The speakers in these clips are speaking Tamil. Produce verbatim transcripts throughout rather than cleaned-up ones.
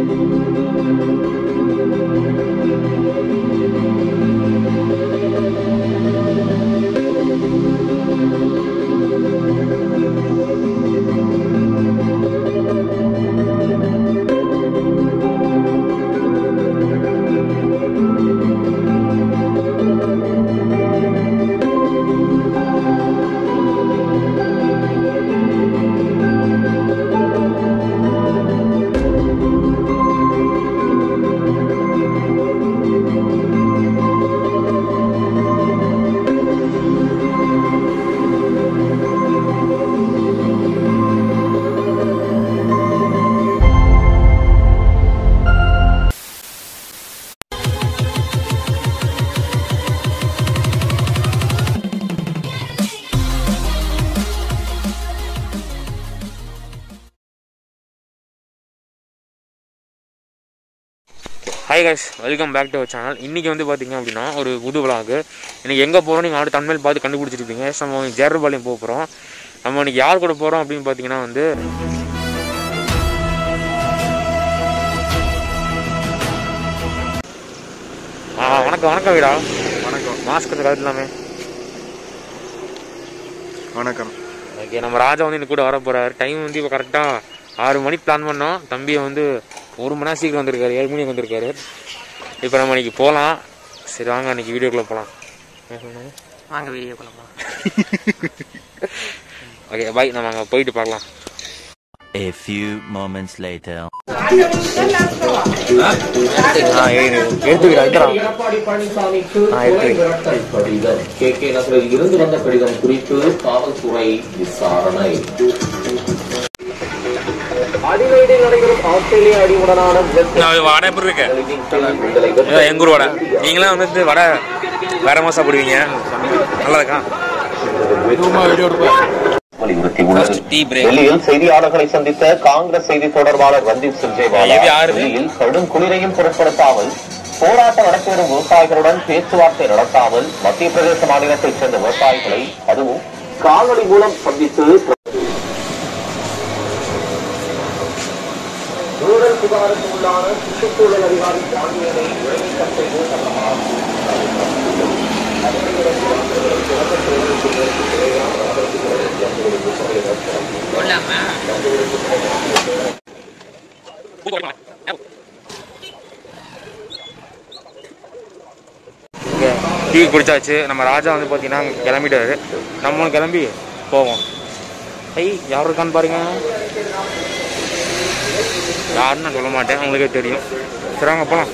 Hi guys, welcome back to our channel. இன்னைக்கு வந்து பாத்தீங்க அப்படினா ஒரு புது vlog. இன்னைக்கு எங்க போறோம் நீங்க ஆல்ரெடி தம்ப்நெயில் பார்த்து கண்டுபிடிச்சிருப்பீங்க. நம்ம ஜேர்பாளையம் போக போறோம். நம்ம இன்னைக்கு யார் கூட போறோம் அப்படினு பாத்தீங்கன்னா வந்து ஆ வணக்கம் வணக்கம் வீரா. வணக்கம். மாஸ்க் கொஞ்சம் கழட்டலாமே. வணக்கம். ஓகே நம்ம ராஜா வந்து இன்னைக்கு கூட வர போறாரு. டைம் வந்து இப்போ கரெக்டா ஆறு மணிக்கு பிளான் பண்ணோம். தம்பியை வந்து ஒரு மணி நேரம் சீக்கிரம் வந்திருக்காரு, ஏழு மணிக்கு வந்திருக்காரு. இப்போ நம்ம இன்னைக்கு போகலாம். சரி வாங்க இன்னைக்கு வீடியோக்குள்ளே போகலாம். வாங்க வீடியோக்குள்ளே போகலாம். ஓகே பாய், நம்ம அங்கே போயிட்டு பார்க்கலாம். A few moments later. Edappadi பழனிசாமிக்கு கே கே நகரில் இருந்து வந்த கடிதம் குறித்து காவல்துறை விசாரணை. அடிவைடில் நடைபெறும் ஆஸ்திரேலிய அடிவுடனான வடை எப்படி இருக்கு? எங்க ஊர் வடை. நீங்களாம் வந்து வடை வேற மாதிரி சாப்பிடுவீங்க, நல்லா இருக்கா? டெல்லியில் செய்தியாளர்களை சந்தித்த காங்கிரஸ் செய்தி தொடர்பாளர் ரந்தீப் சுர்ஜேவாலா டெல்லியில் கடும் குளிரையும் பொருட்படுத்தாமல் போராட்டம் நடத்தி வரும் விவசாயிகளுடன் பேச்சுவார்த்தை நடத்தாமல் மத்திய பிரதேச மாநிலத்தைச் சேர்ந்த விவசாயிகளை அதுவும் கால்நடை மூலம் சந்தித்து ஊழல் புகாருக்கு உள்ளான சுற்றுச்சூழல் அதிகாரி ஜாமியனை இடைநீக்கம் செய்து டீ குடிச்சாச்சு. நம்ம ராஜா வந்து பார்த்தீங்கன்னா கிளம்பிட்டாரு. நம்மளும் கிளம்பி போவோம். ஐ யார் இருக்கான்னு பாருங்க. யாருன்னு நான் சொல்ல மாட்டேன், உங்களுக்கே தெரியும். சரி வாங்க போகலாம்.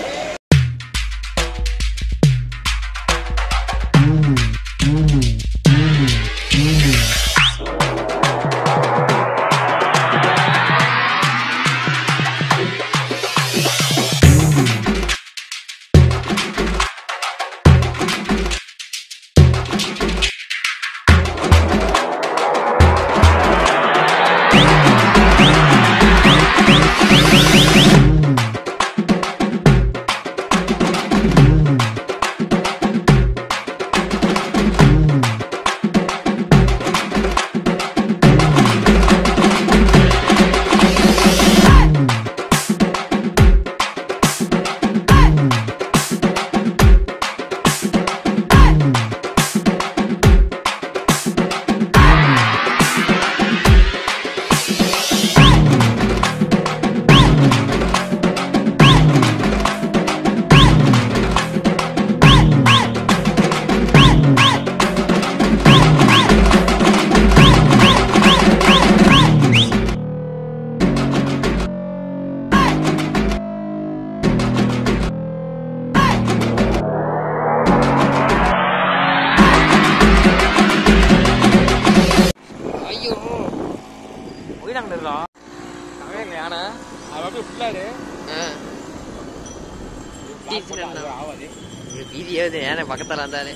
பக்கத்துல வந்தாரு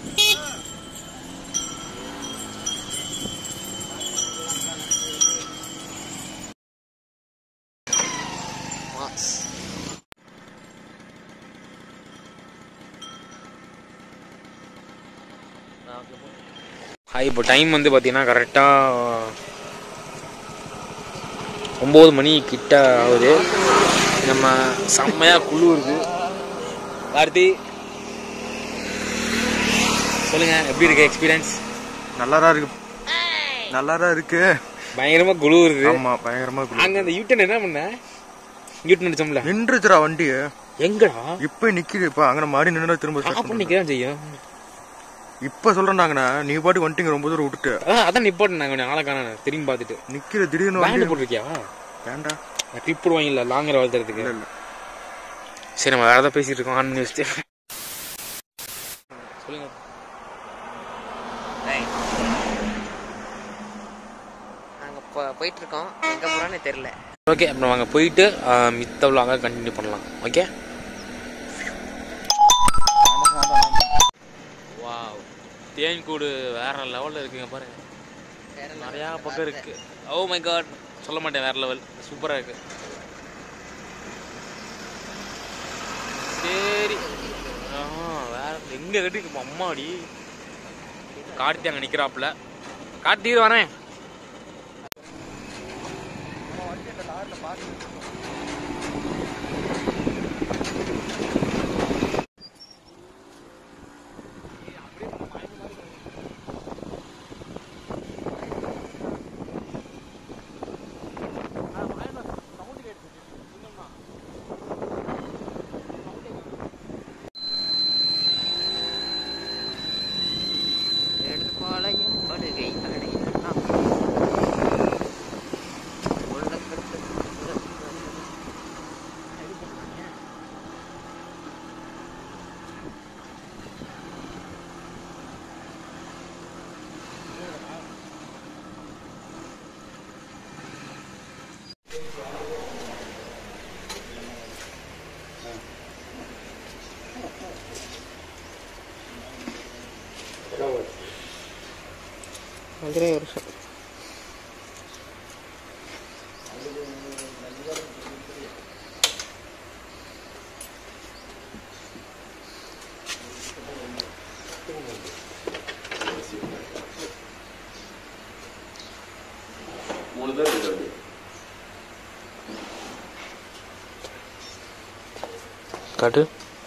ஹாய். இப்போ டைம் வந்து பார்த்தீங்கன்னா கரெக்டாக ஒம்பது மணி கிட்ட ஆகுது. நம்ம செம்மையா குளிருது. கார்த்தி சொல்லுங்க, எப்படி இருக்கு எக்ஸ்பீரியன்ஸ்? நல்லாதான் இருக்கு, நல்லாதான் இருக்கு. பயங்கரமா குளிருது. ஆமா, பயங்கரமா குளிர். அங்க அந்த யூட்டன் என்ன பண்ண? யூட்டன் அடிச்சோம்ல, நின்றுச்சுடா வண்டி. எங்கடா இப்ப நிக்குது. இப்ப அங்க மாறி நின்று திரும்ப அப்ப நிக்கதான் செய்யும். இப்ப சொல்றாங்கண்ணா, நீ பாட்டு வண்டிங்க ரொம்ப தூரம் விட்டுட்டு. அதான் நிப்பாட்டு நாங்க ஆளை காண திரும்பி பாத்துட்டு நிக்கிற திடீர்னு பேண்ட் போட்டிருக்கியா? வேண்டா, கிளிப் போடுவாங்கல்ல லாங்கர் வளர்த்துறதுக்கு. சரி, நம்ம வேற ஏதாவது பேசிட்டு இருக்கோம். ஆன் பண்ணி வச்சுட்டு சொல்லுங்க. நாங்க போயிட்டு இருக்கோம், எங்க போறோம்னு தெரியல. ஓகே, அப்புறம் வாங்க போயிட்டு மித்த விலாக கண்டினியூ பண்ணலாம். ஓகே. வாவ், தேன்கூடு வேற லெவல்ல இருக்குங்க பாருங்க. நிறையா பக்கம் இருக்கு. ஓ மை காட், சொல்ல மாட்டேன், வேற லெவல், சூப்பரா இருக்கு. சரி, வேற எங்க கட்டி அம்மாடி கார்த்தி அங்க நிக்கிறாப்புல. கார்த்தி வரேன். மதுரை வருஷம் காட்டு.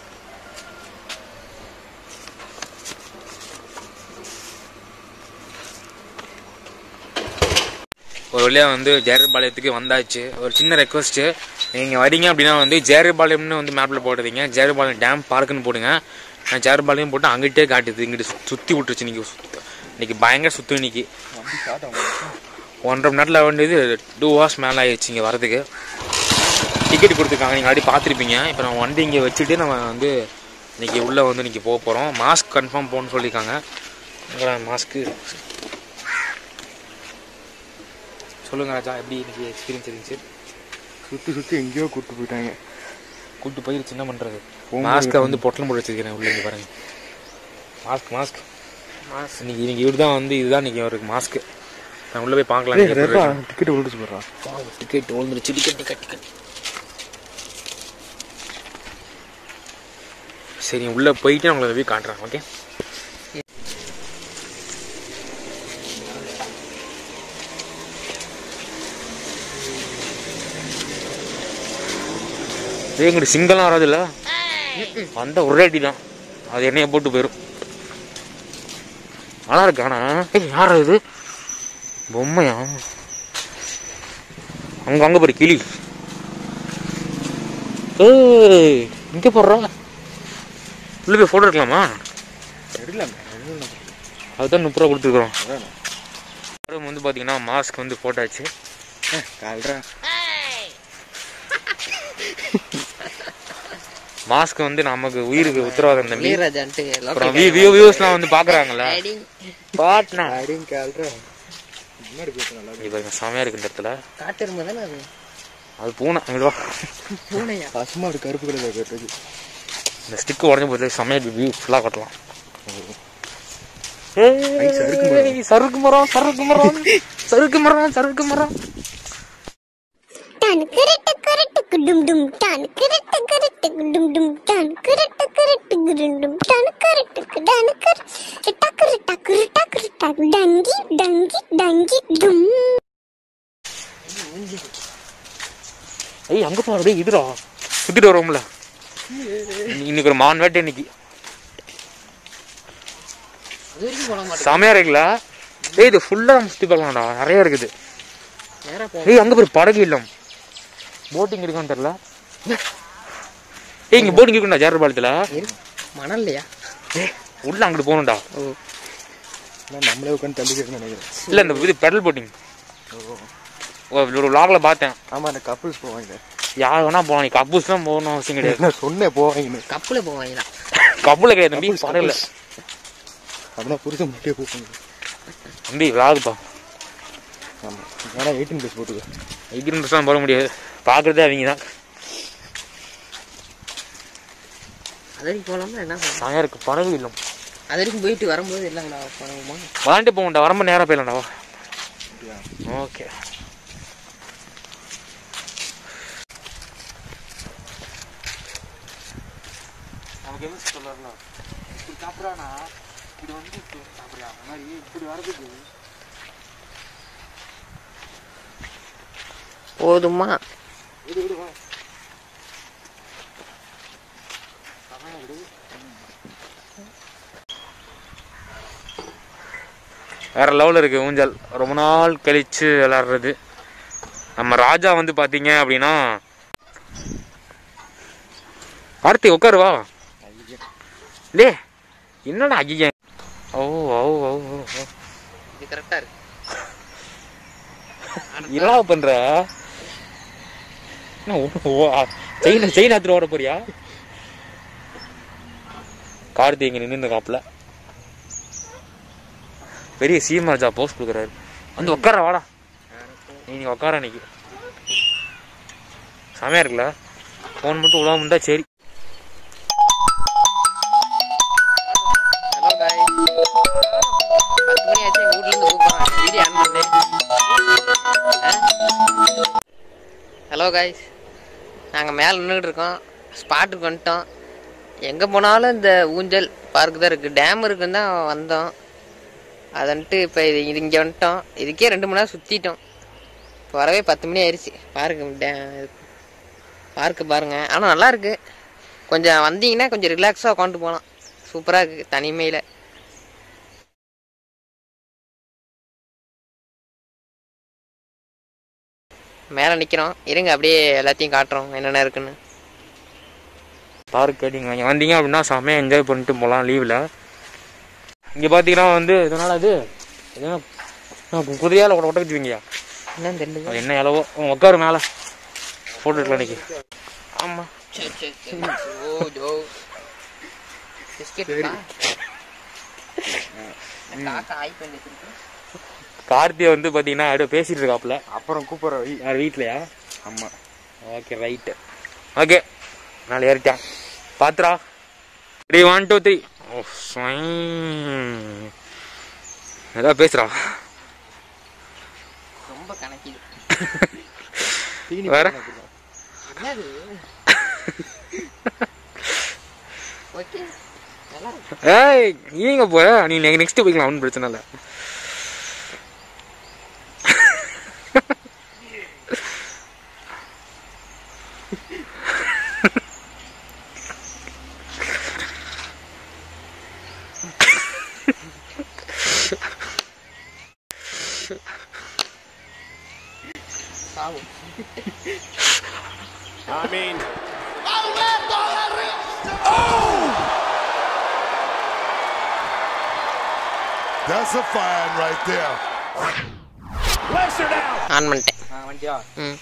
ஒரு வழியாக வந்து ஜேரபாளையத்துக்கு வந்தாச்சு. ஒரு சின்ன ரெக்வஸ்ட்டு, நீங்கள் வரீங்க அப்படின்னா வந்து ஜேரபாளையம்னு வந்து மேப்பில் போடுறீங்க, ஜேரபாளையம் டேம் பார்க்குன்னு போடுங்க. நான் ஜேரபாளையம் போட்டு அங்கிட்டே காட்டுது, இங்கிட்டு சுற்றி விட்டுருச்சு. இன்றைக்கி இன்றைக்கி பயங்கர சுற்று. இன்றைக்கி ஒன்றரை மணி நேரத்தில் வேண்டியது டூ ஹவர்ஸ் மேலே ஆகிடுச்சு இங்கே வரதுக்கு. டிக்கெட் கொடுத்துருக்காங்க, நீங்கள் ஆல்ரெடி பார்த்துருப்பீங்க. இப்போ நம்ம வண்டி இங்கே வச்சுட்டு நம்ம வந்து இன்றைக்கி உள்ளே வந்து இன்றைக்கி போக போகிறோம். மாஸ்க் கன்ஃபார்ம் போகணுன்னு சொல்லியிருக்காங்க. மாஸ்க்கு சொல்லுங்க ராஜா, எப்படி இன்னைக்கு எக்ஸ்பீரியன்ஸ் இருந்துச்சு? சுற்றி சுற்றி எங்கேயோ கூப்பிட்டு போயிட்டாங்க. கூப்பிட்டு போயிடுச்சு, என்ன பண்ணுறது? மாஸ்க்கை வந்து பொட்டலம் போட்டு வச்சுருக்கிறேன் உள்ள. இங்கே பாருங்க, மாஸ்க் மாஸ்க் மாஸ்க் இன்னைக்கு இன்னைக்கு இவர் தான் வந்து இதுதான் இன்னைக்கு அவருக்கு மாஸ்க்கு. நான் உள்ளே போய் பார்க்கலாம். டிக்கெட் விழுந்துச்சு போடுறான். டிக்கெட் விழுந்துருச்சு. டிக்கெட் டிக்கெட் டிக்கெட் சரி, உள்ளே போயிட்டு நான் உங்களை போய் காட்டுறேன். ஓகே. எங்கிட்ட சிங்கெல்லாம் வராது இல்லை, வந்த ஒரே அடி தான், அது என்னைய போட்டு போயிடும். நல்லா இருக்கு. ஆனா யாரா இது பொம்மையா? அங்க அங்க போய் கிளி இங்க போடுறா. உள்ள போய் போட்டோ எடுக்கலாமா? அதுதான் முப்பது ரூபா கொடுத்துருக்குறோம். வந்து பாத்தீங்கன்னா மாஸ்க் வந்து போட்டாச்சு. மாஸ்க் வந்து நமக்கு உயிருக்கு உத்தரவாதம் தம்பி. வியூவர்ஸ்லாம் வந்து பாக்குறாங்கல்ல. செமையா இருக்கு இந்த இடத்துல. அது பூனை. கருப்பு கலர் இந்த ஸ்டிக் உடஞ்சு போது செமையா வியூ ஃபுல்லா காட்டலாம். சறுக்கு மரம் சறுக்கு மரம் சறுக்கு மரம் சறுக்கு மரம். ஐய், அங்க அப்படியே இதுடா சுத்திட்டு வரோம்ல. இன்னைக்கு ஒரு மான் வேட்டை இன்னைக்கு செமையா இருக்குல்ல. ஏய் இது ஃபுல்லா சுத்தி பார்க்கலாம்டா, நிறைய இருக்குது. ஏய் அங்க போய் படகு இல்லம் போட்டிங் இருக்கான்னு தெரியல. ஏய் இங்க போட்டிங் இருக்குண்டா ஜேர் பாலத்துல மணல் இல்லையா? உள்ள அங்கிட்டு போகணும்டா. நம்மளே உட்காந்து தள்ளிக்கிறேன்னு நினைக்கிறேன். இல்ல இந்த இது பெடல் போட்டிங் ஒரு vlogல பார்த்தேன். ஆமா அந்த கப்புள்ஸ் போவாங்க. யார் வேணா போகலாம், நீ கப்புள்ஸ் தான் போகணும் அவசியம் கிடையாது. நான் சொன்னேன் போவாங்கன்னு. கப்புல போவாங்களா? கப்புல கிடையாது தம்பி, படகுல. அப்படின்னா புருஷன் முட்டையை போவாங்க தம்பி விளாகுப்பா. ஆமா ஏன்னா எயிட்டீன் ப்ளஸ் போட்டுக்க. எயிட்டீன் ப்ளஸ் தான் போட முடியாது, பார்க்குறதே அவங்க தான். அது வரைக்கும் போகலாமா என்ன? சாயா இருக்கு படகு இல்லம். அது வரைக்கும் போயிட்டு வரும்போது இல்லைங்கடா போனோமா? விளாண்டு போகண்டா, வரம்ப நேரம் போயிடலாம்டா. ஓகே நமக்கு என்ன சொல்லலாம், இப்படி சாப்பிட்றானா இப்படி வந்து சாப்பிட்றியா அந்த மாதிரி இப்படி வரதுக்கு போதுமா? விடு விடு வா. வேற லெவலில் இருக்குது ஊஞ்சல், ரொம்ப நாள் கழித்து விளாட்றது. நம்ம ராஜா வந்து பார்த்தீங்க அப்படின்னா கார்த்தி உட்காருவா. டே என்னடா ஐயா? ஓ ஓ ஓ ஓ இது கரெக்டாக இருக்கு. என்னடா பண்ணுற? செயின் செயின் எடுத்துட்டு ஓட போறியா? கார்த்தி இங்கே நின்று காப்பில் பெரிய சீமராஜா போஸ்ட் கொடுக்குறாரு. வந்து உட்கார வாடா, நீ உட்கார அன்னைக்கு செமையா இருக்குல்ல. ஃபோன் மட்டும் உழவு இருந்தா சரி. ஹலோ காய், பத்து மணி ஆச்சு, எங்கள் வீட்லேருந்து கூப்பிட்றாங்க. வீடியோ ஆன் பண்ணு. ஹலோ காய்ஸ், நாங்கள் மேலே நின்றுக்கிட்டு இருக்கோம், ஸ்பாட்டுக்கு வந்துட்டோம். எங்கே போனாலும் இந்த ஊஞ்சல் பார்க்கு தான் இருக்குது. டேம் இருக்குன்னு தான் வந்தோம். அது வந்துட்டு இப்போ இது இது இங்கே வந்துட்டோம். இதுக்கே ரெண்டு மணி நேரம் சுற்றிட்டோம். இப்போ வரவே பத்து மணி ஆயிடுச்சு. பாருங்க டே பார்க்கு பாருங்கள். ஆனால் நல்லா இருக்குது. கொஞ்சம் வந்தீங்கன்னா கொஞ்சம் ரிலாக்ஸாக உட்காந்துட்டு போகலாம். சூப்பராக இருக்குது தனிமையில். மேலே நிற்கிறோம், இருங்க அப்படியே எல்லாத்தையும் காட்டுறோம் என்னென்ன இருக்குன்னு. பார்க் கேட்டிங்க இங்கே வந்தீங்க அப்படின்னா செம்மையாக என்ஜாய் பண்ணிட்டு போகலாம் லீவில். இங்கே பார்த்தீங்கன்னா வந்து இதனால் அது எதுனா குதிரையால் ஒட்ட ஒட்ட வச்சுவீங்கயா என்னன்னு தெரியல. அது என்ன அளவோ உட்காரு மேலே ஃபோட்டோ எடுக்கலாம் இன்னைக்கு. ஆமாம் சரி சரி சரி. ஓ ஜோ பிஸ்கெட் காக்கா ஆய் பண்ணி கார்த்தியை வந்து பார்த்தீங்கன்னா அப்படியே பேசிகிட்டு இருக்காப்புல. அப்புறம் கூப்பிட்ற வை. யார் வீட்லையா? ஆமாம். Okay right. ஓகே நாலு ஏறிட்டேன் பாத்துரா. Three one two three. ஓ ஏதாவது பேசுறா. ரொம்ப கணக்கிது வேற என்னது? ஓகே நல்லா இருக்கு. ஏய் நீங்க போ, நீ நெக்ஸ்ட் போய்க்கலாம், ஒன்றும் பிரச்சனை இல்லை. I mean, that's a fine right there. Lester down. On பண்ணிட்டேன். வண்டியா ம்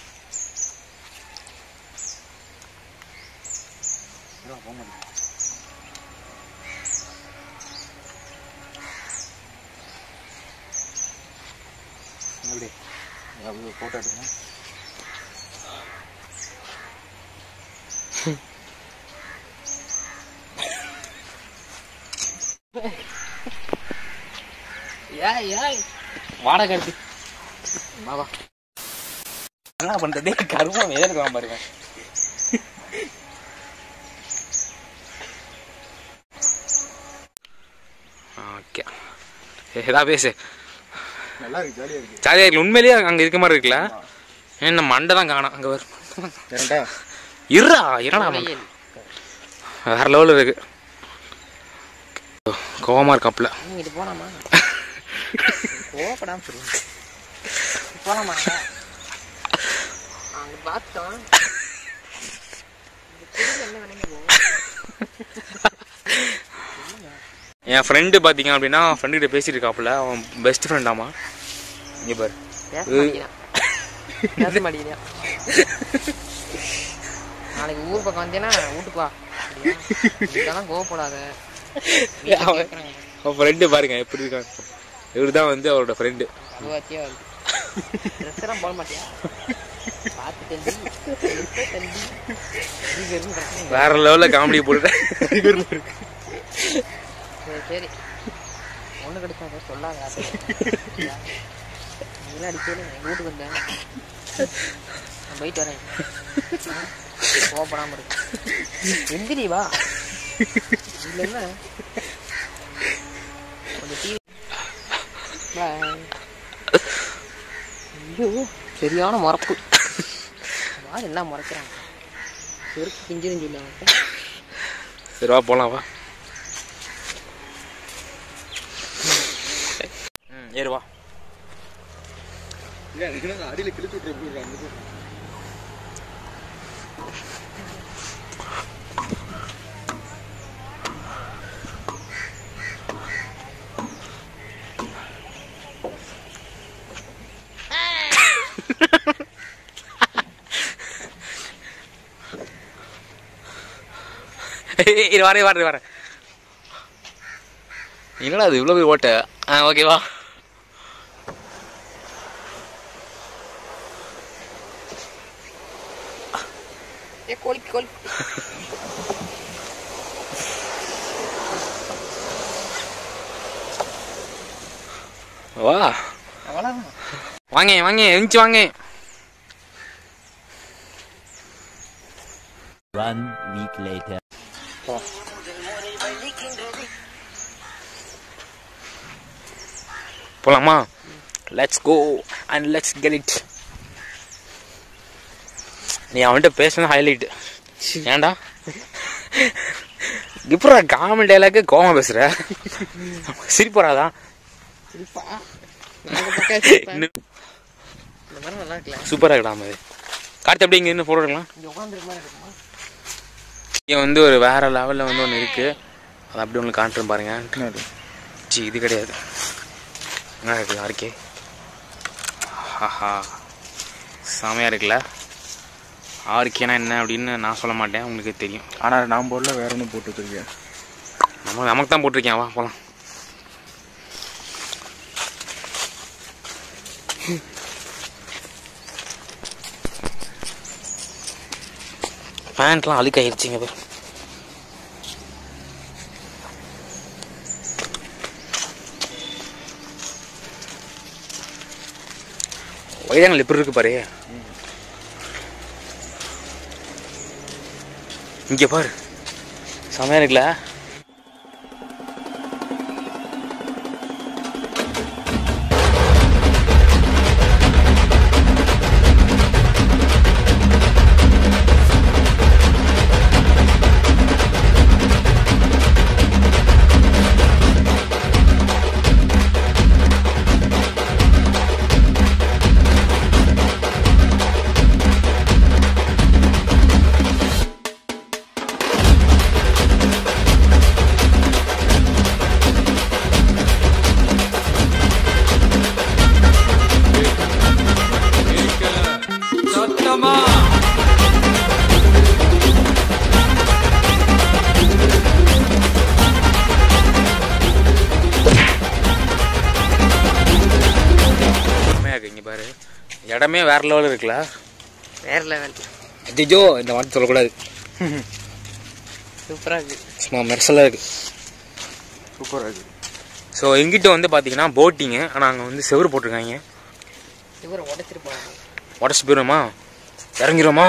எப்படி ஃபோட்டோ எடுங்க. ஏய் ஏய் வாடகை எடுத்து வா. என்ன பண்றது கருமம் எதிர்க்கலாம் பாருங்க. ஓகே ஏதா பேசு. நல்லா இருக்கு, ஜாலியாக இருக்கு. ஜாலியாக இருக்கு உண்மையிலேயே. அங்கே இருக்க மாதிரி இருக்குல்ல. ஏன் நம்ம மண்டை தான் காணும் அங்கே வரும். இருடா என்னடா வேற லெவலில் இருக்கு. கோவமா இருக்காப்புல. இது போலாமா? கோவப்படாம போலாமா? அங்க பார்த்தோம். என் ஃப்ரெண்டு பார்த்தீங்க அப்படின்னா ஃப்ரெண்டு கிட்ட பேசிட்டு இருக்காப்புல. அவன் பெஸ்ட் ஃப்ரெண்ட் ஆமா. இங்கே பாரு பேச மாட்டேங்கிறா. நாளைக்கு ஊர் பக்கம் வந்தேன்னா வீட்டுக்கு வா. இதெல்லாம் கோவப்படாத. அவன் ஃப்ரெண்டு பாருங்க எப்படி இருக்காங்க. இவர் தான் வந்து அவரோட ஃப்ரெண்டு. ட்ரெஸ் எல்லாம் போட மாட்டியா? பார்த்து வேற லெவலில் காமெடி போட்டு. சரி ஒண்ணு கிடைச்சா சொல்லாத. இதெல்லாம் அடிக்கல. எங்கள் வீட்டுக்கு வந்தேன். நான் போயிட்டு வரேன். கோவப்படாம இருக்கு. எந்திரி வா. இல்லைன்னா கொஞ்சம் டிவி. ஐயோ சரியான மறப்பு. வா என்ன மறைக்கிறாங்க. செருக்கு கிஞ்சிரும் சொல்லுவாங்க. சரி வா போலாம் வா. ம் ஏறு வா. அடியில கிழிச்சு விட்டுருக்காங்க. இது வரேன் வரேன் வரேன். என்னடா அது இவ்வளோ போய் ஓட்ட. ஆ ஓகேவா. ஏ கோழி கோழி. வா வாங்க வாங்க எஞ்சி வாங்க. One week later. போலாமா? Let's go and let's get it. நீ அவன்கிட்ட பேசினா ஹைலைட். ஏன்டா இப்படா காமெடி டைலாக்கு கோமா பேசுற? சிரிப்பறாதா? சூப்பரா இருக்கா மாதிரி. கார்த்தி அப்படி இங்க இருந்து போட்டோ எடுக்கலாம். இங்கே வந்து ஒரு வேற லெவலில் வந்து ஒன்று இருக்கு. அது அப்படி ஒன்று காட்டுறேன் பாருங்க. ஜி இது கிடையாது. என்ன இருக்குது ஆர்கே? ஹாஹா செமையாக இருக்குல்ல. ஆர்கேனா என்ன அப்படின்னு நான் சொல்ல மாட்டேன், உங்களுக்கு தெரியும். ஆனால் நான் போடல, வேற ஒன்றும் போட்டு வச்சிருக்கேன். நம்ம நமக்கு தான் போட்டிருக்கேன். வா போகலாம். பேண்ட்லாம் அழுக்காயிருச்சுங்க பேர். வயதாங்கள் எப்படி இருக்கு பாரு. இங்க பாரு செமையா இருக்குல்ல. இடமே வேற லெவலில் இருக்குல்ல. வேற லெவல். அஜிஜோ இந்த வார்த்தை சொல்லக்கூடாது. சூப்பராக இருக்கு. சும்மா மெர்சலாக இருக்கு. சூப்பராக இருக்கு. ஸோ எங்கிட்ட வந்து பார்த்தீங்கன்னா போட்டிங்கு. ஆனால் அங்கே வந்து செவரு போட்டிருக்காங்க. செவரை உடச்சிருப்பாங்க. உடச்சி போயிடுமா? இறங்கிடுமா?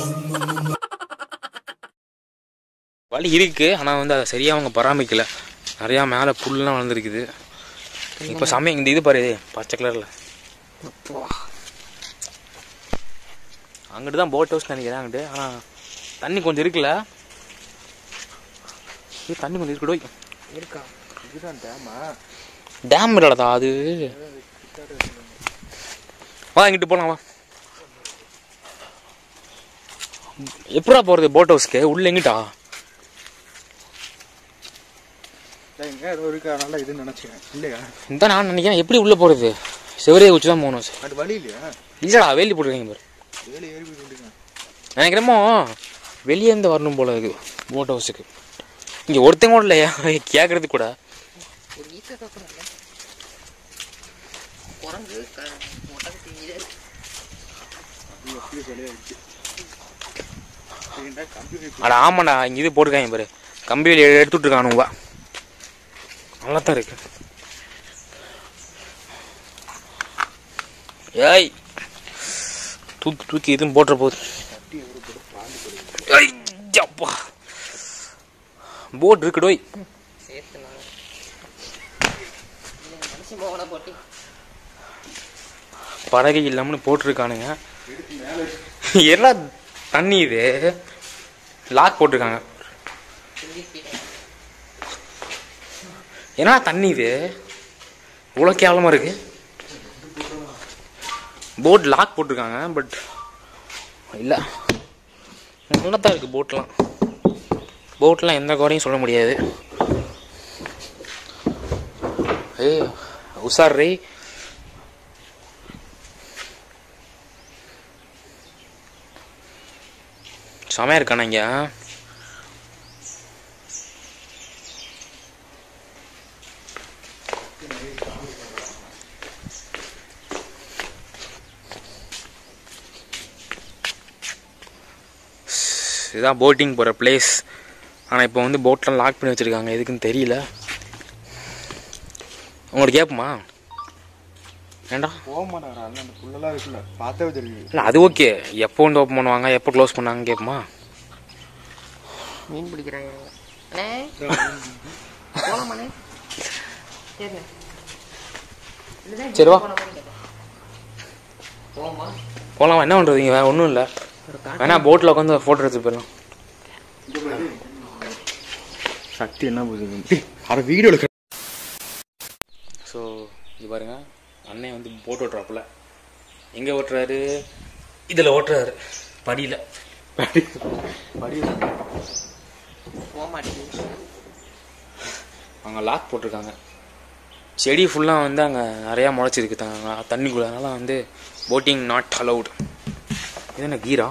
வழி இருக்கு, ஆனால் வந்து அதை சரியாக அவங்க பராமரிக்கல. நிறையா மேலே புல்லாம் வளர்ந்துருக்குது. இப்போ சமயம் இந்த இது பாரு பச்சை கலரில் அங்கிட்டு தான் போட் ஹவுஸ் நினைக்கிறேன் அங்கிட்டு. ஆனால் தண்ணி கொஞ்சம் இருக்குல்ல, தண்ணி கொஞ்சம் இருக்குடோ இருக்கா? இதுதான் டேமா? டேம் இல்லடா அது. வா இங்கிட்டு போலாம் வா. எப்படா போகிறது போட் ஹவுஸ்க்கு? உள்ள எங்கிட்டா? எங்க ஏதோ இருக்கா, நல்லா இதுன்னு நினைச்சேன். இல்லையா? இந்த நான் நினைக்கிறேன் எப்படி உள்ளே போகிறது? செவரையை வச்சு தான் போகணும். அது வழி இல்லையா? இல்லைடா வேலி போட்டுருக்கீங்க பாரு. வேலி ஏறி போயிட்டு நினைக்கிறமோ வெளியே இருந்து வரணும் போல இருக்கு போட் ஹவுஸுக்கு. இங்கே ஒருத்தங்க கூட இல்லையா கேட்கறது கூட? அட ஆமாண்டா, இங்கே இது போட்டிருக்காங்க பாரு, கம்பியில் எடுத்துட்டு இருக்கானுவா. நல்லா தான் இருக்கு. ஏய் தூக்கி தூக்கி இதுவும் போட்டுற போகுது. அப்பா போட் இருக்குடோய். படகை இல்லாமல் போட்டிருக்கானுங்க. எல்லாம் தண்ணி இது லாக் போட்டிருக்காங்க. ஏன்னா தண்ணி இது இவ்வளோ கேவலமாக இருக்கு. போட் லாக் போட்டிருக்காங்க பட் இல்லை, நல்லா தான் இருக்குது போட்லாம். போட்லாம் எந்த குறையும் சொல்ல முடியாது. ஏய் உஷார் ரே. செமையாக இருக்காண்ணா இங்கே. இதுதான் போட்டிங் போகிற பிளேஸ். ஆனால் இப்போ வந்து போட்டெலாம் லாக் பண்ணி வச்சுருக்காங்க, எதுக்குன்னு தெரியல. உங்களுக்கு கேட்போமா? ஏண்டா போக மாட்டாங்க, அந்த புல்லெல்லாம் இருக்குல்ல பார்த்தே தெரியுது. இல்லை அது ஓகே, எப்போ வந்து ஓப்பன் பண்ணுவாங்க எப்போ க்ளோஸ் பண்ணாங்க கேட்போமா? மீன் பிடிக்கிறாங்க. சரிவா போகலாமா? என்ன பண்ணுறதுங்க வேறு ஒன்றும் இல்லை. வேணா போட்டில் உட்காந்து ஃபோட்டோ எடுத்து போயிடலாம். சக்தி என்ன போகுது அரை வீடியோவில். ஸோ இது பாருங்க, அண்ணன் வந்து போட் ஓட்டுறாப்புல. எங்கே ஓட்டுறாரு? இதில் ஓட்டுறாரு, படியில். படியில் போக மாட்டேங்குது. அங்கே லாக் போட்டிருக்காங்க. செடி ஃபுல்லாக வந்து அங்கே நிறையா முளைச்சிருக்கு தாங்க தண்ணிக்குள்ள. அதனால் வந்து போட்டிங் நாட் அலவுட். இது என்ன கீரா?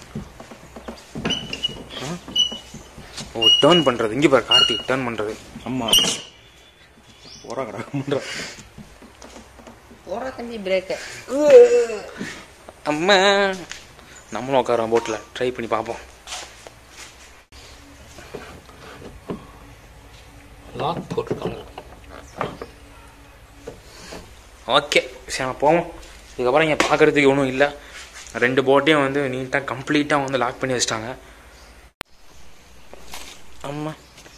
ஓ டேர்ன் பண்ணுறது. இங்கே பாரு கார்த்திக் டேர்ன் பண்ணுறது. அம்மா போகிறா கடை போகிறா தம்பி பிரேக்கு. அம்மா நம்மளும் உட்காரோம் போட்டில், ட்ரை பண்ணி பார்ப்போம். லாக் போட்டிருக்காங்க. ஓகே சரி போவோம். இதுக்கப்புறம் இங்கே பார்க்குறதுக்கு ஒன்றும் இல்லை. ரெண்டு போட்டையும் வந்து நீட்டாக கம்ப்ளீட்டாக வந்து லாக் பண்ணி வச்சிட்டாங்க. ஆமாம்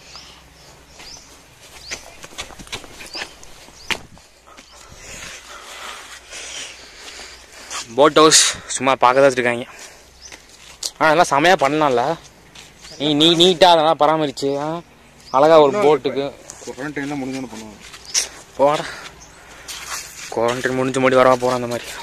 போட் ஹவுஸ் சும்மா பார்க்க தான் வச்சுருக்காங்க. ஆ அதெல்லாம் செமையாக பண்ணலாம்ல. நீ நீ நீட்டாக அதெல்லாம் பராமரிச்சு அழகாக ஒரு போட்டுக்கு. குவாரண்டைன்லாம் முடிஞ்சோன்னு பண்ணுவாங்க. போட குவாரண்டைன் முடிஞ்சு முடி வரவா போகிறோம் அந்த மாதிரி.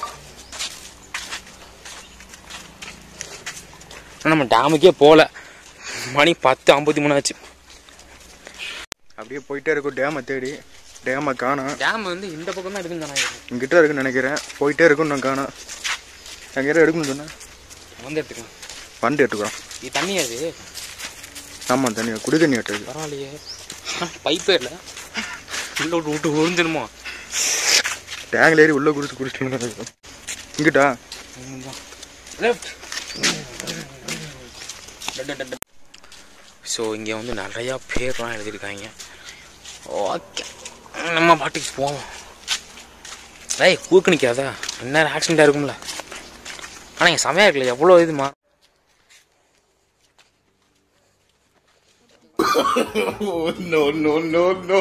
நம்ம டேமுக்கே போகல, மணி பத்து ஐம்பத்தி மூணு ஆச்சு. அப்படியே போயிட்டே இருக்கும் டேமை தேடி. டேமை காணோம். டேம் வந்து இந்த பக்கம் தான் இருக்குன்னு தானே இங்கிட்ட இருக்குன்னு நினைக்கிறேன். போயிட்டே இருக்குன்னு நான் காணோம். எங்கேயாவது எடுக்கணும்னு சொன்னேன் வந்து எடுத்துக்கலாம். வண்டி எடுத்துக்கிறோம். இது தண்ணி அது? ஆமாம் தண்ணி, குடி தண்ணி எடுத்து. பரவாயில்லையே, பைப்பே இல்லை. உள்ள விட்டு விட்டு உறிஞ்சிருமோ? டேங்கில் ஏறி உள்ளே குடிச்சு குடிச்சிட்டு இங்கிட்டா லெஃப்ட். ஸோ இங்கே வந்து நிறையா பேர்லாம் எழுதியிருக்காங்க. ஓகே நம்ம பாட்டுக்கு போவோம். ஏய் கூக்கு நிற்காதா, இந்நேரம் ஆக்சிடெண்ட்டாக இருக்கும்ல. ஆனால் இங்கே செமையாக இருக்குல்ல, எவ்வளோ இதுமா. no, no, no, no.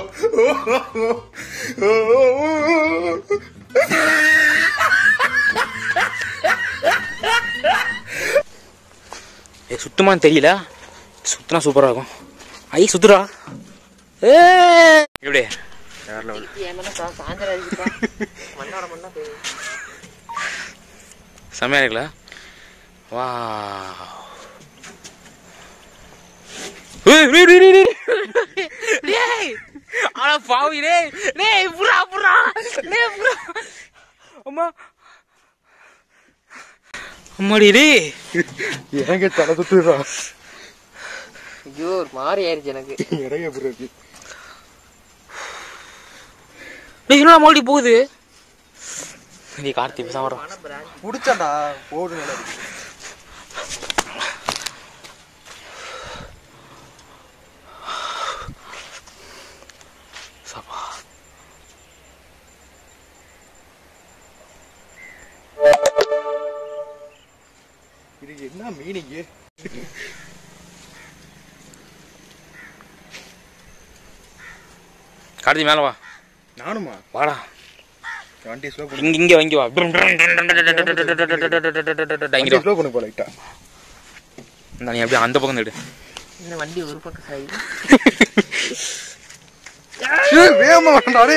சுத்தமானு தெரியல, சுத்தினா சூப்பரா இருக்கும். ஐ சுத்துறா ஏ எப்படி செம்மையா இருக்குல்ல? வா எனக்கு தலை சுத்துறா. ஐயோ ஒரு மாதிரி ஆயிடுச்சு எனக்கு. இறைய பிறகு மோடி போகுது. நீ கார்த்தி பேச வர புடிச்சாண்டா போடு. இதுக்கு என்ன மீனிங்? கார்த்தி மேல வா. நானுமா? வாடா. வண்டி ஸ்லோ இங்க இங்க வாங்கி வா. ஸ்லோ பண்ணு போல லைட்டா. நீ அப்படியே அந்த பக்கம் எடு. இந்த வண்டி ஒரு பக்கம் சாய். வேகமா வந்தாரு.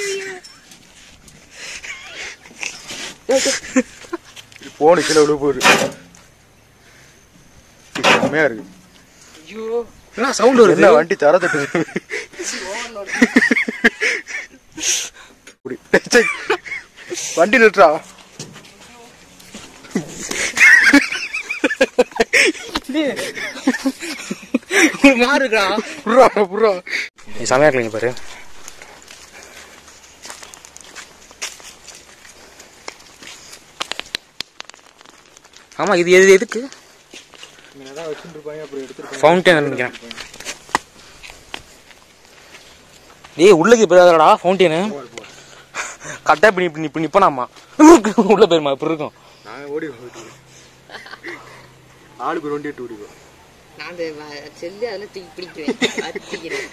போன கிலோ விழு போகுது. செம்மையா இருக்கு. ஐயோ என்ன சவுண்ட் வருது? என்ன வண்டி தர தட்டு. வண்டி நிறுத்துறா. மாறுக்கா புறா புறா. நீ செமையா இருக்கீங்க பாரு. ஆமா இது எது எதுக்கு? ஃபவுண்டன் நினைக்கிறேன். டேய் உள்ளக்கு போயிடாதடா ஃபவுண்டனு. கரெக்டா இப்படி இப்படி இப்படி நிப்பனாமா உள்ள போயிருமா இப்படி இருக்கும். நாங்க ஓடி ஆளுக்கு ஒரு வண்டி எட்டு ஓடிவோம். நான் செல்லு அதில் தூக்கி பிடிக்குவேன்.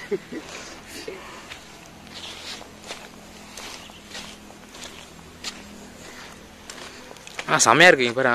ஆ செமையா இருக்குங்க பாரு.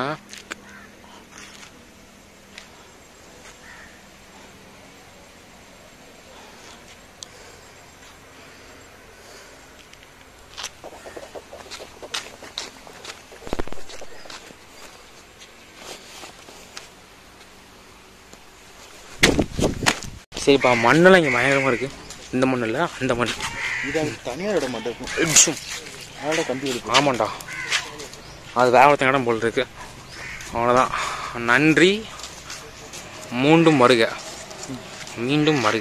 சரிப்பா மண்ணெல்லாம் இங்கே பயங்கரமாக இருக்குது. இந்த மண் இல்லை அந்த மண். இது தனியார் இடம் மாட்டேன். கம்பி இருக்கு. ஆமாண்டா அது வேற ஒருத்தங்க இடம் போல் இருக்கு. அவ்வளோதான். நன்றி. மீண்டும் வருக. மீண்டும் வருக.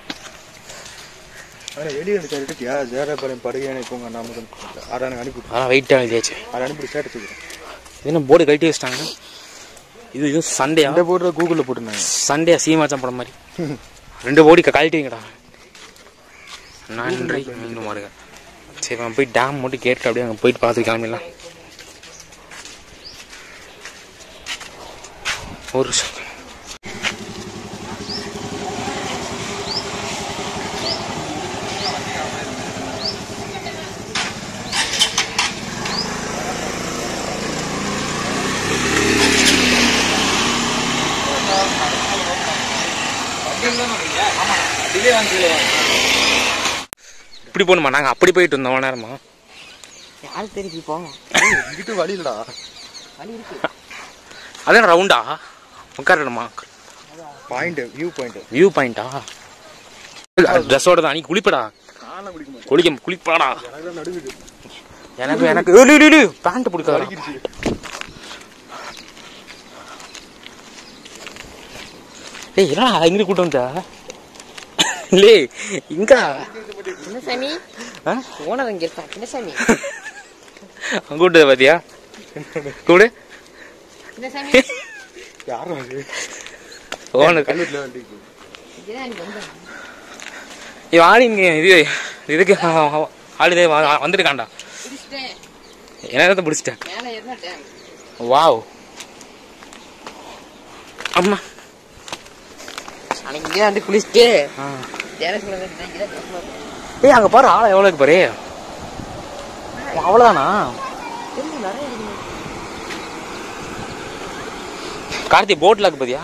வெளியே படுகை போங்க. நாம அனுப்பி அதான் வெயிட்டாக எழுதியாச்சு. அதை அனுப்பி சேர்த்துக்கிறேன். என்ன போர்டு கழட்டி வச்சிட்டாங்க. இது இது சண்டே அந்த போர்டு கூகுளில் போட்டுருந்தாங்க. சண்டே சீமாச்சான் படம் மாதிரி ரெண்டு போடி கழட்டிங்கடா. நன்றி. மீண்டும் வருங்க. சரி நான் போய் டேம் மட்டும் கேட்டு அப்படியே அங்கே போயிட்டு பார்த்துட்டு கிளம்பிடலாம். ஒரு இப்படி போகணுமா? நாங்கள் அப்படி போயிட்டு இருந்தோம் அவ்வளோ நேரமா. யாருக்கு தெரிஞ்சு போங்க. இங்கிட்டு வழி இல்லடா. வழி இருக்கு. அதான் ரவுண்டா உட்காரணுமா? Point view point. வியூ பாயிண்டா? ட்ரெஸ்ஸோட தான். நீ குளிப்படா. குளிக்க குளிப்பாடா. எனக்கு எனக்கு பேண்ட் பிடிக்காது. ஏய் என்னடா இங்கிட்டு கூட்டம் வந்தா? இல்லே இங்க என்ன சாமி? ஓனர் இங்க இருக்கா. என்ன சாமி? கூட்டு பாத்தியா? கூடு என்ன சாமி? யாரும் அது ஓனர் கல்லூரில வண்டி. இதுதான் எனக்கு வந்து. இவன் ஆளு இங்க இது இதுக்கு ஆளுதே வந்துருக்காண்டா. பிடிச்சிட்டேன். என்ன பிடிச்சிட்டேன். மேலே ஏறினா டேம். வாவ். அம்மா அன்னைக்கு இங்கே வந்து குளிச்சுட்டு ஏய் அங்கே பாரு ஆளை எவ்வளோக்கு பாரு அவ்வளோதானா கார்த்தி போட்டில் இருக்கு பாத்தியா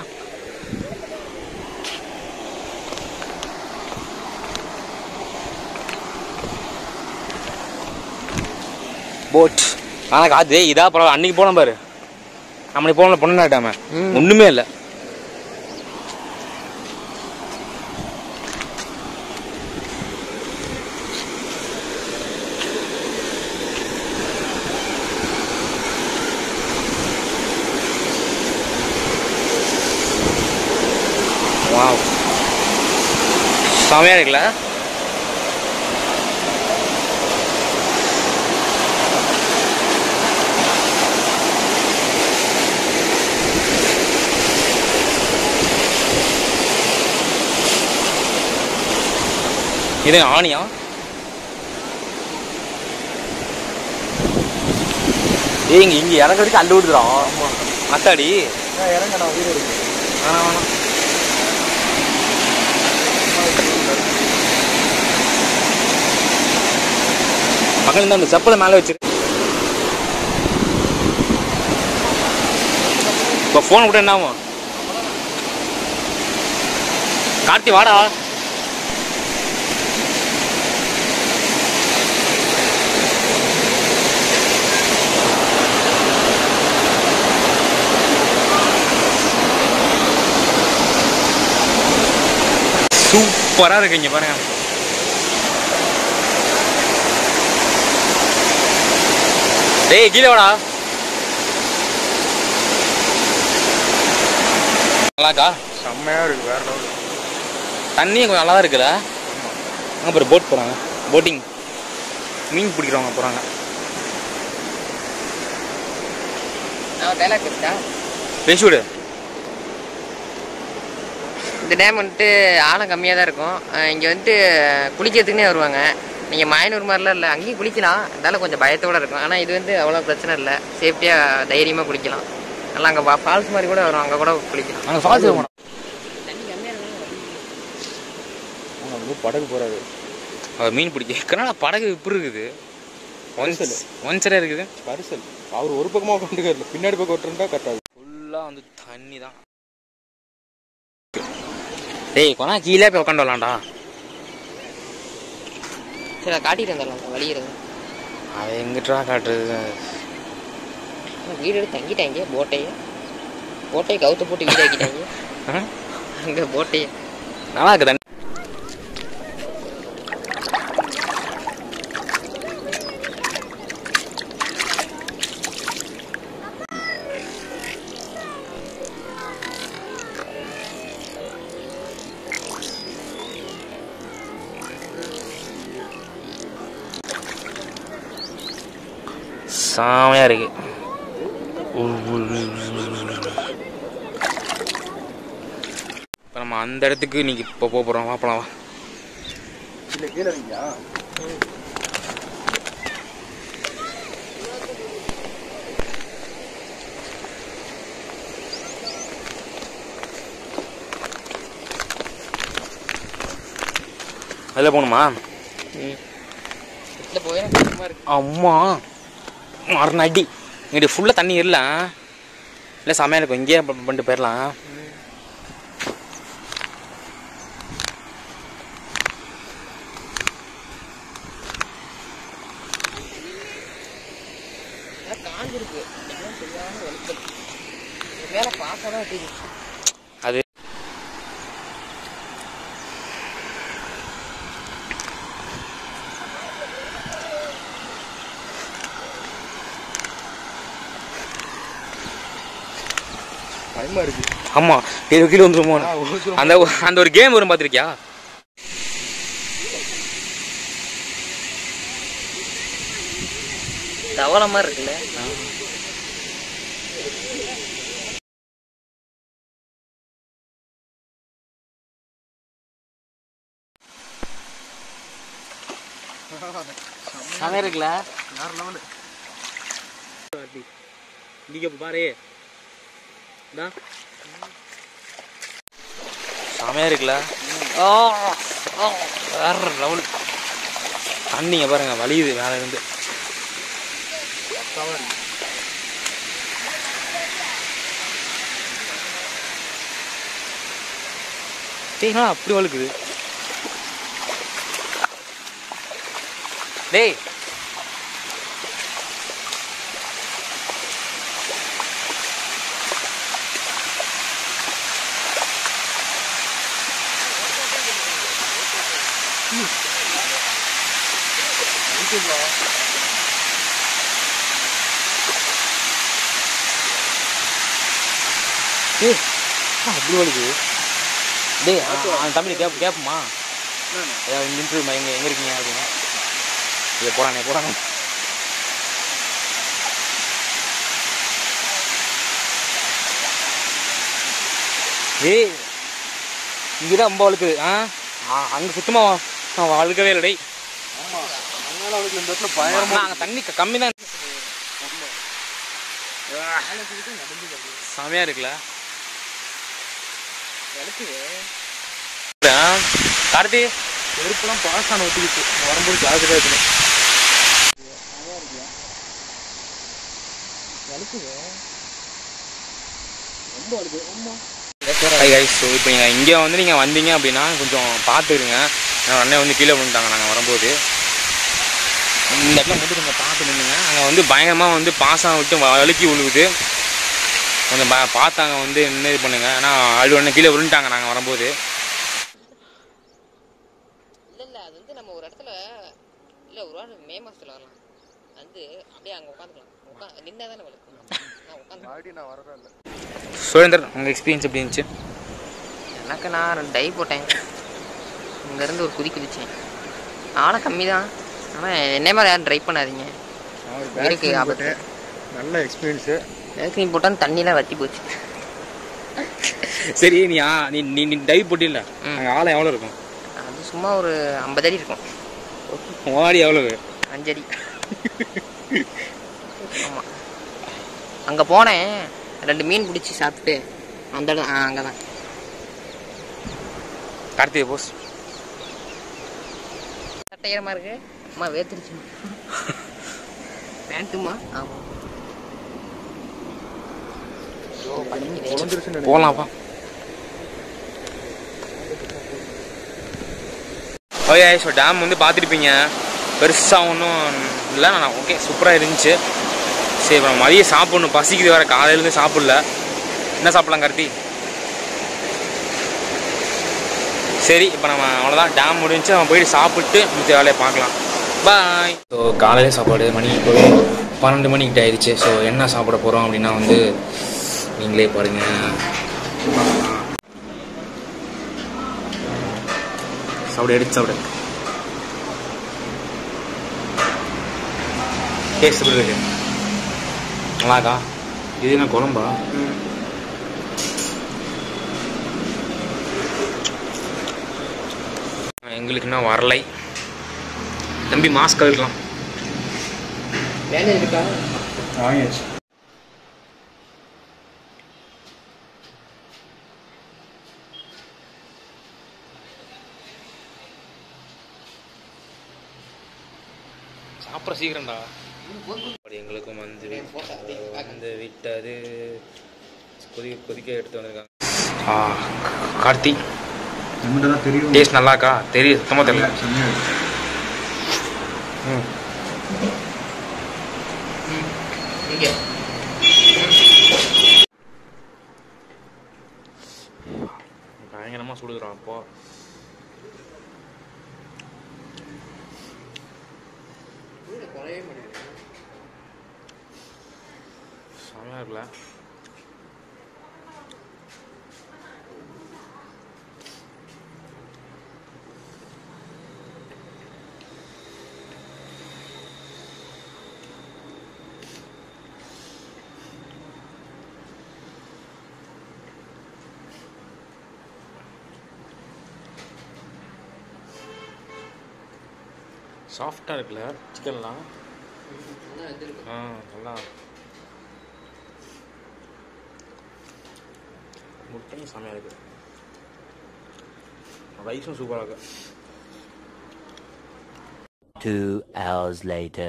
போட் ஆனால் காத்து இதா பரவாயில்ல அன்னைக்கு போனோம் பாரு நம்மளை போன பொண்ணு நாட்டாம ஒன்றுமே இல்லை வாவ் செமையாக இருக்குல்ல இது ஆணியா ஏய் இங்கே இங்கே இறங்குறதுக்கு அள்ளு விடுதுறான் மத்தாடி இறங்கடா வீடு இருக்கு வேணாம் வேணாம் மக்கள் இந்த அந்த செப்பலை மேலே வச்சிரு இப்போ ஃபோன் விட்டு என்ன ஆகும் கார்த்தி வாடா சூப்பராக இருக்கு இங்கே பாருங்க டேய் கீழே வாடா நல்லாக்கா செம்மையா இருக்கு வேற லெவல் தண்ணியும் கொஞ்சம் நல்லா தான் இருக்குல்ல அங்கே அப்புறம் போட் போகிறாங்க போட்டிங் மீன் பிடிக்கிறவங்க போகிறாங்க டைலாக் இருக்கா பேசிவிடு இந்த டேம் வந்துட்டு ஆழம் கம்மியாக தான் இருக்கும் இங்கே வந்துட்டு குளிக்கிறதுக்குனே வருவாங்க நீங்கள் மாயனூர் மாதிரிலாம் இல்லை அங்கேயும் குளிக்கலாம் இருந்தாலும் கொஞ்சம் பயத்தோடு இருக்கும் ஆனால் இது வந்து அவ்வளோ பிரச்சனை இல்லை சேஃப்டியாக தைரியமாக குளிக்கலாம் நல்லா அங்கே ஃபால்ஸ் மாதிரி கூட வரும் அங்கே கூட குளிக்கலாம் அங்கே ஃபால்ஸ் போகணும் தண்ணி கம்மியாக அவங்க படகு போறாரு அவர் மீன் பிடிக்க கனடா படகு இப்படி இருக்குது ஒன்சல் ஒன்சரே இருக்குது பரிசல் அவர் ஒரு பக்கமாக உட்காந்துக்காரு பின்னாடி பக்கம் விட்டுருந்தா கட்டாது ஃபுல்லாக வந்து தண்ணி தான் டேய் கொண்டா கீழே போய் உட்காந்து வரலாம்டா சரி காட்டிட்டு வந்துடலாம் வழி இருக்கு அதை எங்கிட்டா காட்டுறது வீடு எடுத்து தங்கிட்டாங்க போட்டையே போட்டையை கவுத்து போட்டு வீடு ஆக்கிட்டாங்க அங்கே போட்டையே நல்லா இருக்கு தண்ணி சாமையாக இருக்கு இப்போ நம்ம அந்த இடத்துக்கு இன்னைக்கு இப்போ போக போகிறோம் வாப்பலாம் வா இல்லை கீழே இருக்கீங்களா அதில் போகணுமா இதில் போய் கஷ்டமாக இருக்குது அம்மா மரண அடி இங்கிட்ட ஃபுல்லாக தண்ணி இல்லை இல்லை செமையாக இருக்கும் இங்கேயே பண்ணிட்டு போயிடலாம் காஞ்சிருக்கு மேலே பார்க்க தான் தெரியும் அது பயமா இருக்கு ஆமாம் ஏழு கிலோ வந்துருமோ அந்த அந்த ஒரு கேம் வரும் பார்த்துருக்கியா தவளை மாதிரி இருக்குல்ல செமையா இருக்குல்ல வேற லெவலு இங்கே பாரு செமையாக இருக்குல்ல. வேற லெவல் தண்ணிங்க பாருங்க வலியுது மேலே இருந்து. டேய்னா அப்படி வழுக்குது டேய். டேய் அப்படி வழுக்குது. டேய் தமிழ் கேப் கேட்போமா இன்டர்வியூ எங்கே எங்கே இருக்கீங்க அப்படின்னு. இதை போகிறானே போகிறானே. ஏய் இங்கே தான் ரொம்ப வழுக்குது. ஆ அங்கே சுத்தமாக வழுக்கவே இல்லை. டேய் அங்கே தண்ணி கம்மி தான். செமையாக இருக்குல்ல. கார்த்தி வெறுப்பெல்லாம் பாசான ஒத்துக்கிட்டு வரும்போது ஜாக்கிரதையா இருக்கணும். ஸோ இப்போ நீங்கள் இங்கே வந்து நீங்கள் வந்தீங்க அப்படின்னா கொஞ்சம் பார்த்துருங்க. அண்ணன் வந்து கீழே விழுந்துட்டாங்க நாங்கள் வரும்போது. இந்த இடத்துல மட்டும் கொஞ்சம் பார்த்து நின்றுங்க. அங்கே வந்து பயங்கரமாக வந்து பாசம் விட்டு வழுக்கி விழுகுது. கொஞ்சம் ப பார்த்தாங்க வந்து என்ன இது பண்ணுங்க. ஏன்னா அழு ஒன்று கீழே விழுந்துட்டாங்க நாங்கள் வரும்போது. இல்லை இல்லை அது வந்து நம்ம ஒரு இடத்துல இல்லை ஒரு வாரம் மே மாதத்தில் வரலாம் வந்து அப்படியே அங்கே உட்காந்துக்கலாம். உட்கா நின்னா தானே வளர்க்கணும். நான் உட்காந்து நான் வரவே இல்லை. சுரேந்தர் உங்கள் எக்ஸ்பீரியன்ஸ் எப்படி இருந்துச்சு? எனக்கு நான் ரெண்டு டை போட்டேன். இங்கேருந்து ஒரு குதி குதிச்சேன். ஆளை கம்மி தான். ஆனால் என்னே மாதிரி யாரும் ட்ரை பண்ணாதீங்க. இருக்கு ஆபத்து. நல்ல எக்ஸ்பீரியன்ஸு. வேக்சின் போட்டால் தண்ணியெலாம் வற்றி போச்சு. சரி நீ நீ நீ நீ டைவ் போட்டில்ல அங்கே ஆழம் எவ்வளோ இருக்கும்? அது சும்மா ஒரு ஐம்பது அடி இருக்கும். ஓடி எவ்வளோ? அஞ்சடி. ஆமாம் அங்கே போனேன். ரெண்டு மீன் பிடிச்சி சாப்பிட்டு அந்த இடம் ஆ அங்கே தான். கார்த்திகை போஸ் சட்டையரமாக இருக்கு. அம்மா வேத்துருச்சு. பேண்ட்டுமா? ஆமாம் போகலாம்ப்பா. ஓகே ஸோ டேம் வந்து பார்த்துருப்பீங்க. பெருசாக ஒன்றும் இல்லை. நான் ஓகே சூப்பராக இருந்துச்சு. சரி இப்போ மதியம் சாப்பிட்ணும். பசிக்குது வேறு. காலையிலேருந்து சாப்பிடல. என்ன சாப்பிட்லாம் கார்த்தி? சரி இப்போ நம்ம அவ்வளோதான். டேம் முடிஞ்சு நம்ம போயிட்டு சாப்பிட்டு மிச்ச வேலையை பார்க்கலாம். பாய். ஸோ காலையிலே சாப்பாடு மணி இப்போவே பன்னெண்டு மணிக்கிட்ட ஆயிடுச்சு. ஸோ என்ன சாப்பிட போகிறோம் அப்படின்னா வந்து நீங்களே பாருங்க. சாப்பிட எடுத்து சாப்பிடு. டேஸ்ட் எப்படி இருக்கு? நல்லாக்கா? இது என்ன குழம்பா? எங்களுக்கு இன்னும் வரலை. தம்பி மாஸ்க் கழுக்கலாம். வேலை இருக்கா? வாங்கியாச்சு. சாப்பிட்ற சீக்கிரம்டா. எங்களுக்கும் வந்து வந்து விட்டது கொதிக்க கொதிக்க எடுத்து வந்திருக்காங்க. கார்த்தி தெரியும். டேஸ்ட் நல்லாக்கா? தெரியும் சுத்தமாக தெரியல. ம் பயங்கரமாக சுடுதுறான். அப்போ செமையாக இருக்குல்ல. சாஃப்டாக இருக்குல்ல சிக்கன்லாம். ஆ நல்லா முட்டையும் செமையாக இருக்குது. ரைஸும் சூப்பராக இருக்கு. Two hours later.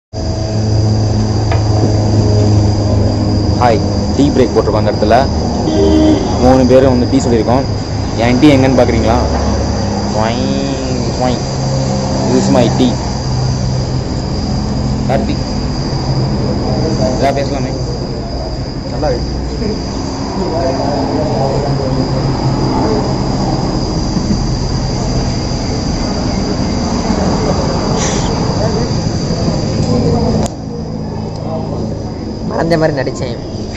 Hi, tea break போட்டிருக்கோம் அந்த இடத்துல. மூணு பேரும் வந்து டீ சொல்லியிருக்கோம். என் டீ எங்கன்னு பார்க்குறீங்களா? This is my tea. Karthi எதாவது பேசலாமே? நல்லா இருக்கு. அந்த மாதிரி நடித்தேன்.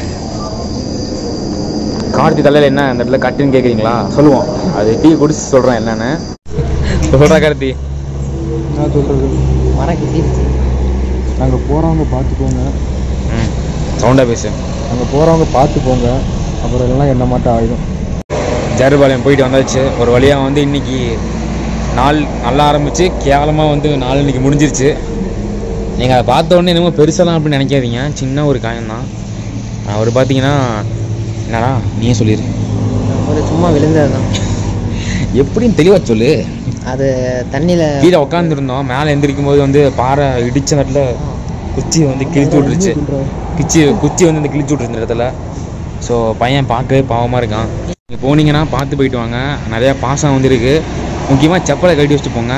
கார்த்தி தலையில் என்ன அந்த இடத்துல கட்டுன்னு கேட்குறீங்களா? சொல்லுவோம், அது டீ குடிச்சு சொல்கிறேன் என்னன்னு. சொல்கிறா கார்த்தி. என்ன சொல்கிறது? வணக்கம். நாங்கள் போகிறவங்க பார்த்துக்கோங்க. ம், சவுண்டாக பேசு. அங்கே போகிறவங்க பார்த்து போங்க, அப்புறம் எல்லாம் என்ன மாட்டம் ஆகிடும். ஜருபாளையம் போயிட்டு வந்தாச்சு. ஒரு வழியாக வந்து இன்றைக்கி நாள் நல்லா ஆரம்பித்து கேவலமாக வந்து நாள் இன்றைக்கி முடிஞ்சிருச்சு. நீங்கள் அதை பார்த்த உடனே என்னமோ பெருசெல்லாம் அப்படின்னு நினைக்காதீங்க, சின்ன ஒரு காயம்தான். அவர் பார்த்தீங்கன்னா என்னடா நீயே சொல்லிடு. ஒரு சும்மா விழுந்தது தான். எப்படின்னு தெளிவாக சொல்லு. அது தண்ணியில் கீழே உட்காந்துருந்தோம். மேலே எந்திரிக்கும் போது வந்து பாறை இடித்த இடத்துல குச்சி வந்து கிழிச்சு விட்ருச்சு. குச்சி குச்சி வந்து இந்த கிழிச்சு விட்ருந்த இடத்துல. ஸோ பையன் பார்க்கவே பாவமாக இருக்கான். நீங்கள் போனீங்கன்னா பார்த்து போயிட்டு வாங்க. நிறையா பாசம் வந்துருக்கு. முக்கியமாக செப்பலை கட்டி வச்சுட்டு போங்க.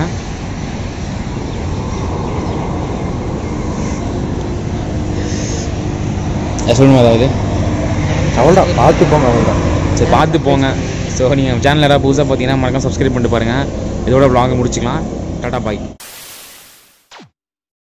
சொல்லணுமா அதாவது? அவ்வளோதான், பார்த்து போங்க, அவ்வளோதான். சரி, பார்த்து போங்க. ஸோ நீங்கள் சேனல் யாராவது புதுசாக பார்த்தீங்கன்னா மறக்காம சப்ஸ்கிரைப் பண்ணிட்டு பாருங்கள். இதோட vlog முடிச்சுக்கலாம். டாடா பாய்.